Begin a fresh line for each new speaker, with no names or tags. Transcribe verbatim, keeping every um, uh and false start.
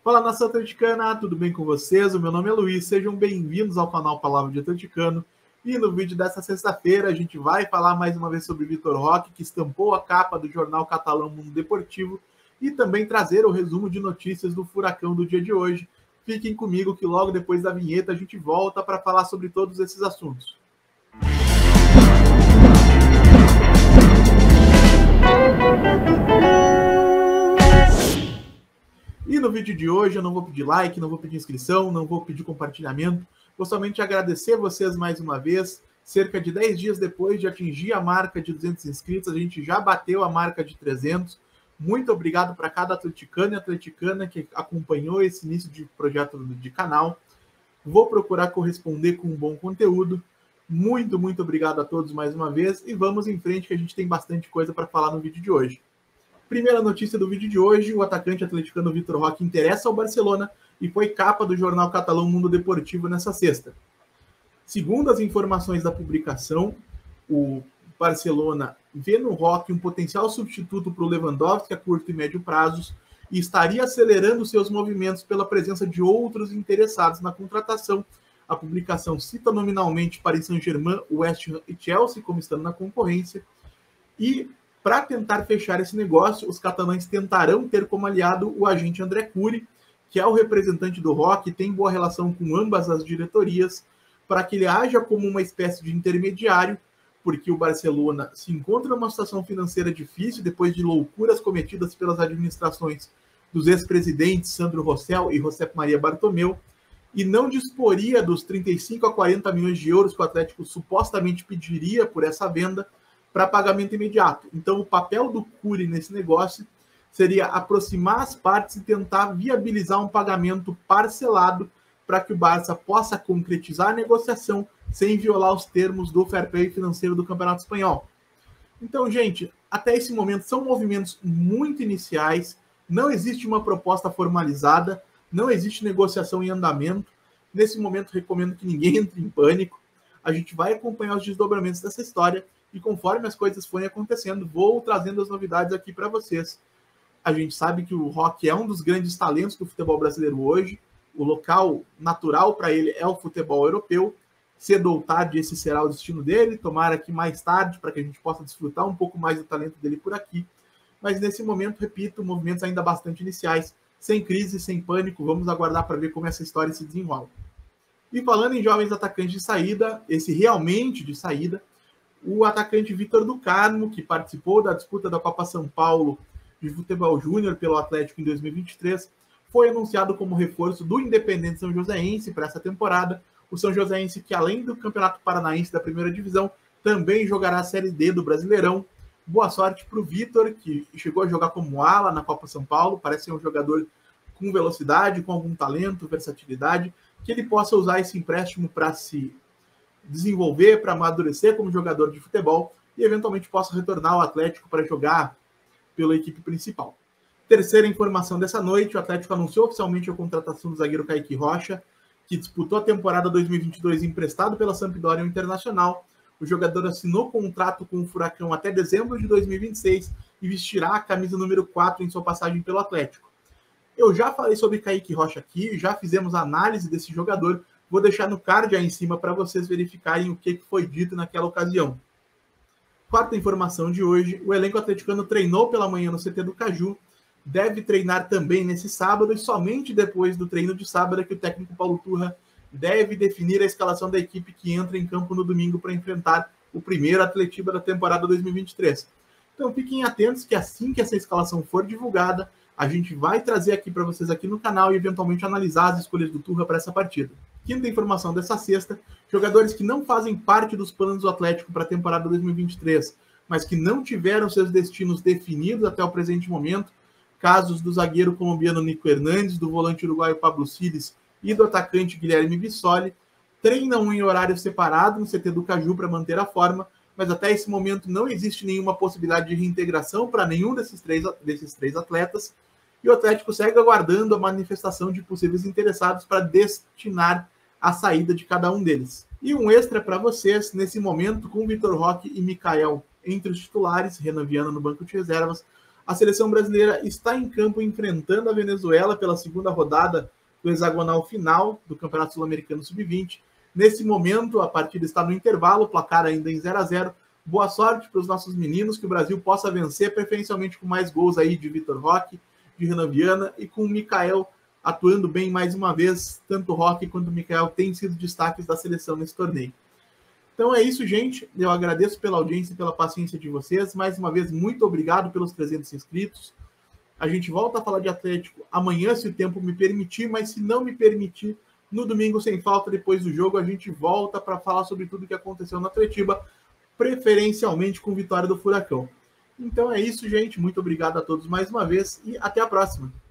Fala, nação atleticana, tudo bem com vocês? O meu nome é Luiz, sejam bem-vindos ao canal Palavra de Atleticano. E no vídeo dessa sexta-feira a gente vai falar mais uma vez sobre Vitor Roque, que estampou a capa do jornal catalão Mundo Deportivo, e também trazer o resumo de notícias do Furacão do dia de hoje. Fiquem comigo que logo depois da vinheta a gente volta para falar sobre todos esses assuntos. E no vídeo de hoje eu não vou pedir like, não vou pedir inscrição, não vou pedir compartilhamento. Vou somente agradecer vocês mais uma vez. Cerca de dez dias depois de atingir a marca de duzentos inscritos, a gente já bateu a marca de trezentos. Muito obrigado para cada atleticano e atleticana que acompanhou esse início de projeto de canal. Vou procurar corresponder com um bom conteúdo. Muito, muito obrigado a todos mais uma vez. E vamos em frente que a gente tem bastante coisa para falar no vídeo de hoje. Primeira notícia do vídeo de hoje, o atacante atleticano Vitor Roque interessa ao Barcelona e foi capa do jornal catalão Mundo Deportivo nessa sexta. Segundo as informações da publicação, o Barcelona vê no Roque um potencial substituto para o Lewandowski a curto e médio prazos e estaria acelerando seus movimentos pela presença de outros interessados na contratação. A publicação cita nominalmente Paris Saint-Germain, West Ham e Chelsea como estando na concorrência. E para tentar fechar esse negócio, os catalães tentarão ter como aliado o agente André Curi, que é o representante do Roque, tem boa relação com ambas as diretorias, para que ele haja como uma espécie de intermediário, porque o Barcelona se encontra numa situação financeira difícil depois de loucuras cometidas pelas administrações dos ex-presidentes Sandro Rosell e José Maria Bartomeu, e não disporia dos trinta e cinco a quarenta milhões de euros que o Atlético supostamente pediria por essa venda para pagamento imediato. Então, o papel do Curi nesse negócio seria aproximar as partes e tentar viabilizar um pagamento parcelado para que o Barça possa concretizar a negociação sem violar os termos do fair play financeiro do Campeonato Espanhol. Então, gente, até esse momento são movimentos muito iniciais, não existe uma proposta formalizada, não existe negociação em andamento. Nesse momento, recomendo que ninguém entre em pânico. A gente vai acompanhar os desdobramentos dessa história e conforme as coisas forem acontecendo, vou trazendo as novidades aqui para vocês. A gente sabe que o Roque é um dos grandes talentos do futebol brasileiro hoje. O local natural para ele é o futebol europeu. Cedo ou tarde esse será o destino dele. Tomara que mais tarde, para que a gente possa desfrutar um pouco mais do talento dele por aqui. Mas nesse momento, repito, movimentos ainda bastante iniciais, sem crise, sem pânico. Vamos aguardar para ver como essa história se desenrola. E falando em jovens atacantes de saída, esse realmente de saída, o atacante Vitor do Carmo, que participou da disputa da Copa São Paulo de futebol júnior pelo Atlético em dois mil e vinte e três, foi anunciado como reforço do Independente São Joséense para essa temporada. O São Joséense, que além do Campeonato Paranaense da primeira divisão, também jogará a Série D do Brasileirão. Boa sorte para o Vitor, que chegou a jogar como ala na Copa São Paulo, parece ser um jogador com velocidade, com algum talento, versatilidade, que ele possa usar esse empréstimo para se desenvolver, para amadurecer como jogador de futebol e eventualmente possa retornar ao Atlético para jogar pela equipe principal. Terceira informação dessa noite, o Atlético anunciou oficialmente a contratação do zagueiro Kaique Rocha, que disputou a temporada dois mil e vinte e dois emprestado pela Sampdoria Internacional. O jogador assinou contrato com o Furacão até dezembro de dois mil e vinte e seis e vestirá a camisa número quatro em sua passagem pelo Atlético. Eu já falei sobre Kaique Rocha aqui, já fizemos a análise desse jogador. Vou deixar no card aí em cima para vocês verificarem o que foi dito naquela ocasião. Quarta informação de hoje, o elenco atleticano treinou pela manhã no C T do Caju, deve treinar também nesse sábado e somente depois do treino de sábado é que o técnico Paulo Turra deve definir a escalação da equipe que entra em campo no domingo para enfrentar o primeiro Atletiba da temporada dois mil e vinte e três. Então fiquem atentos que assim que essa escalação for divulgada, a gente vai trazer aqui para vocês aqui no canal e eventualmente analisar as escolhas do Turra para essa partida. Quinta informação dessa sexta, jogadores que não fazem parte dos planos do Atlético para a temporada dois mil e vinte e três, mas que não tiveram seus destinos definidos até o presente momento, casos do zagueiro colombiano Nico Hernandes, do volante uruguaio Pablo Siles e do atacante Guilherme Bissoli, treinam em horário separado no C T do Caju para manter a forma, mas até esse momento não existe nenhuma possibilidade de reintegração para nenhum desses três, desses três atletas, e o Atlético segue aguardando a manifestação de possíveis interessados para destinar a saída de cada um deles. E um extra para vocês, nesse momento, com Vitor Roque e Mikael entre os titulares, Renan Viana no banco de reservas, A seleção brasileira está em campo enfrentando a Venezuela pela segunda rodada do hexagonal final do Campeonato Sul-Americano sub vinte. Nesse momento, a partida está no intervalo, o placar ainda em zero a zero. Boa sorte para os nossos meninos, que o Brasil possa vencer, preferencialmente com mais gols aí de Vitor Roque, de Renan Viana e com o Mikael atuando bem mais uma vez. Tanto o Roque quanto o Mikael têm sido destaques da seleção nesse torneio. Então é isso, gente. Eu agradeço pela audiência e pela paciência de vocês. Mais uma vez, muito obrigado pelos trezentos inscritos. A gente volta a falar de Atlético amanhã, se o tempo me permitir, mas se não me permitir, no domingo sem falta, depois do jogo, a gente volta para falar sobre tudo o que aconteceu na Atletiba, preferencialmente com vitória do Furacão. Então é isso, gente. Muito obrigado a todos mais uma vez e até a próxima.